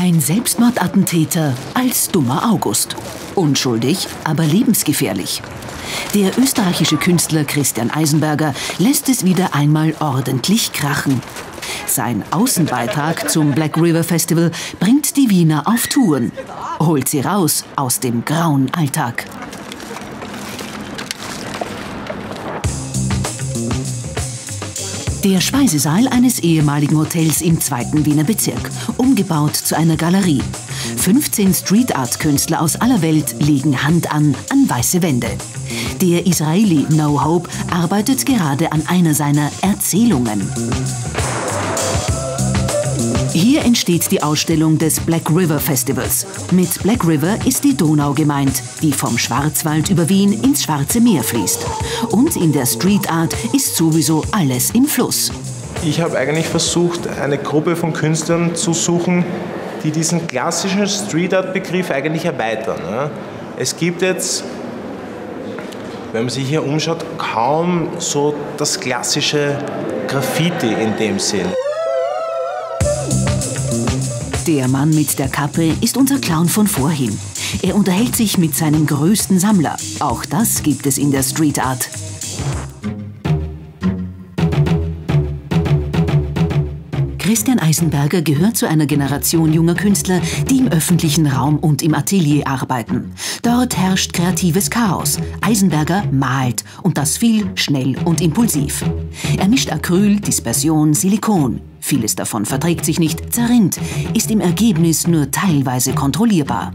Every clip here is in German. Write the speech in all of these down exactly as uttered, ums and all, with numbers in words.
Ein Selbstmordattentäter als dummer August. Unschuldig, aber lebensgefährlich. Der österreichische Künstler Christian Eisenberger lässt es wieder einmal ordentlich krachen. Sein Außenbeitrag zum Black River Festival bringt die Wiener auf Touren, holt sie raus aus dem grauen Alltag. Der Speisesaal eines ehemaligen Hotels im zweiten Wiener Bezirk, umgebaut zu einer Galerie. fünfzehn Street-Art-Künstler aus aller Welt legen Hand an an weiße Wände. Der Israeli No Hope arbeitet gerade an einer seiner Erzählungen. Hier entsteht die Ausstellung des Black River Festivals. Mit Black River ist die Donau gemeint, die vom Schwarzwald über Wien ins Schwarze Meer fließt. Und in der Street Art ist sowieso alles im Fluss. Ich habe eigentlich versucht, eine Gruppe von Künstlern zu suchen, die diesen klassischen Street Art Begriff eigentlich erweitern. Es gibt jetzt, wenn man sich hier umschaut, kaum so das klassische Graffiti in dem Sinn. Der Mann mit der Kappe ist unser Clown von vorhin. Er unterhält sich mit seinem größten Sammler. Auch das gibt es in der Street Art. Christian Eisenberger gehört zu einer Generation junger Künstler, die im öffentlichen Raum und im Atelier arbeiten. Dort herrscht kreatives Chaos. Eisenberger malt und das viel, schnell und impulsiv. Er mischt Acryl, Dispersion, Silikon. Vieles davon verträgt sich nicht, zerrinnt, ist im Ergebnis nur teilweise kontrollierbar.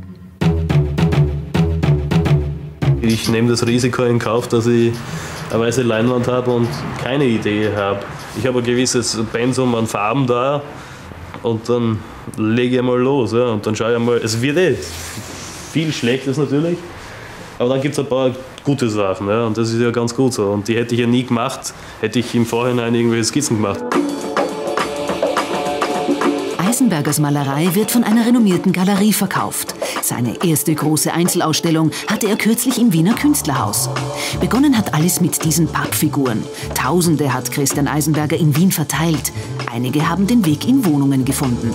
Ich nehme das Risiko in Kauf, dass ich eine weiße Leinwand habe und keine Idee habe. Ich habe ein gewisses Pensum an Farben da und dann lege ich mal los. Ja, und dann schaue ich mal, es wird eh viel Schlechtes natürlich, aber dann gibt es ein paar gute Sachen. Ja, und das ist ja ganz gut so. Und die hätte ich ja nie gemacht, hätte ich im Vorhinein irgendwelche Skizzen gemacht. Eisenbergers Malerei wird von einer renommierten Galerie verkauft. Seine erste große Einzelausstellung hatte er kürzlich im Wiener Künstlerhaus. Begonnen hat alles mit diesen Pappfiguren. Tausende hat Christian Eisenberger in Wien verteilt. Einige haben den Weg in Wohnungen gefunden.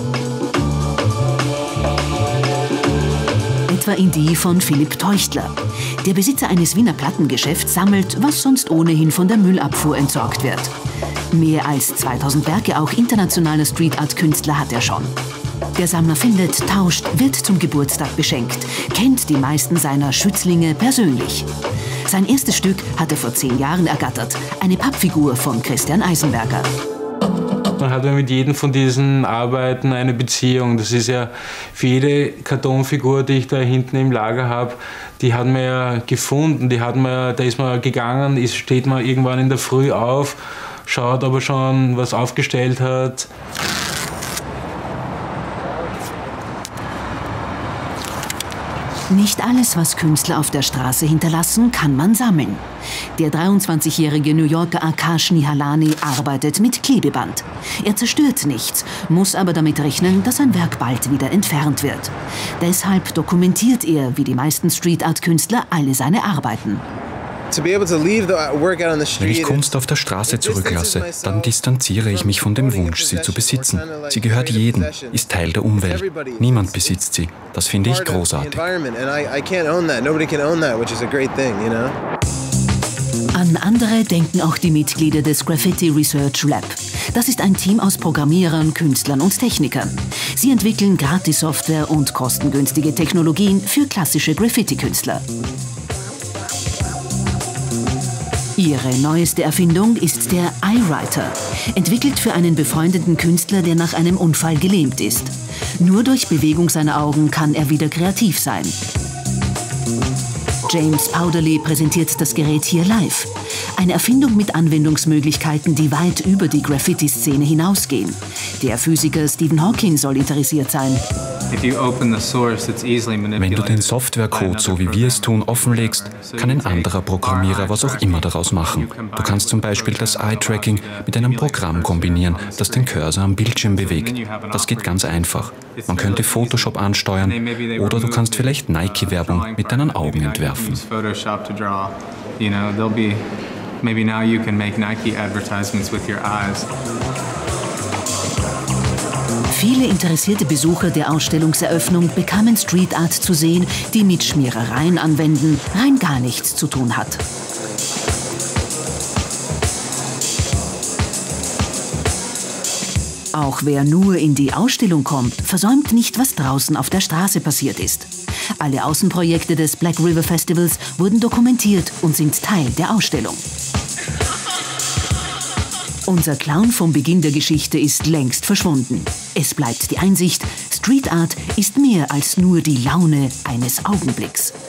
Etwa in die von Philipp Teuchtler. Der Besitzer eines Wiener Plattengeschäfts sammelt, was sonst ohnehin von der Müllabfuhr entsorgt wird. Mehr als zweitausend Werke auch internationaler Street-Art-Künstler hat er schon. Der Sammler findet, tauscht, wird zum Geburtstag beschenkt, kennt die meisten seiner Schützlinge persönlich. Sein erstes Stück hat er vor zehn Jahren ergattert, eine Pappfigur von Christian Eisenberger. Man hat ja mit jedem von diesen Arbeiten eine Beziehung. Das ist ja für jede Kartonfigur, die ich da hinten im Lager habe, die hat man ja gefunden, die hat man, da ist man gegangen, ist, steht man irgendwann in der Früh auf, schaut, ob er schon was aufgestellt hat. Nicht alles, was Künstler auf der Straße hinterlassen, kann man sammeln. Der dreiundzwanzigjährige New Yorker Akash Nihalani arbeitet mit Klebeband. Er zerstört nichts, muss aber damit rechnen, dass sein Werk bald wieder entfernt wird. Deshalb dokumentiert er, wie die meisten Street-Art-Künstler, alle seine Arbeiten. Wenn ich Kunst auf der Straße zurücklasse, dann distanziere ich mich von dem Wunsch, sie zu besitzen. Sie gehört jedem, ist Teil der Umwelt. Niemand besitzt sie. Das finde ich großartig. An andere denken auch die Mitglieder des Graffiti Research Lab. Das ist ein Team aus Programmierern, Künstlern und Technikern. Sie entwickeln Gratis-Software und kostengünstige Technologien für klassische Graffiti-Künstler. Ihre neueste Erfindung ist der iWriter, entwickelt für einen befreundeten Künstler, der nach einem Unfall gelähmt ist. Nur durch Bewegung seiner Augen kann er wieder kreativ sein. James Powderly präsentiert das Gerät hier live. Eine Erfindung mit Anwendungsmöglichkeiten, die weit über die Graffiti-Szene hinausgehen. Der Physiker Stephen Hawking soll interessiert sein. Wenn du den Softwarecode, so wie wir es tun, offenlegst, kann ein anderer Programmierer was auch immer daraus machen. Du kannst zum Beispiel das Eye-Tracking mit einem Programm kombinieren, das den Cursor am Bildschirm bewegt. Das geht ganz einfach. Man könnte Photoshop ansteuern oder du kannst vielleicht Nike-Werbung mit deinen Augen entwerfen. Viele interessierte Besucher der Ausstellungseröffnung bekamen Street Art zu sehen, die mit Schmierereien anwenden rein gar nichts zu tun hat. Auch wer nur in die Ausstellung kommt, versäumt nicht, was draußen auf der Straße passiert ist. Alle Außenprojekte des Black River Festivals wurden dokumentiert und sind Teil der Ausstellung. Unser Clown vom Beginn der Geschichte ist längst verschwunden. Es bleibt die Einsicht, Street Art ist mehr als nur die Laune eines Augenblicks.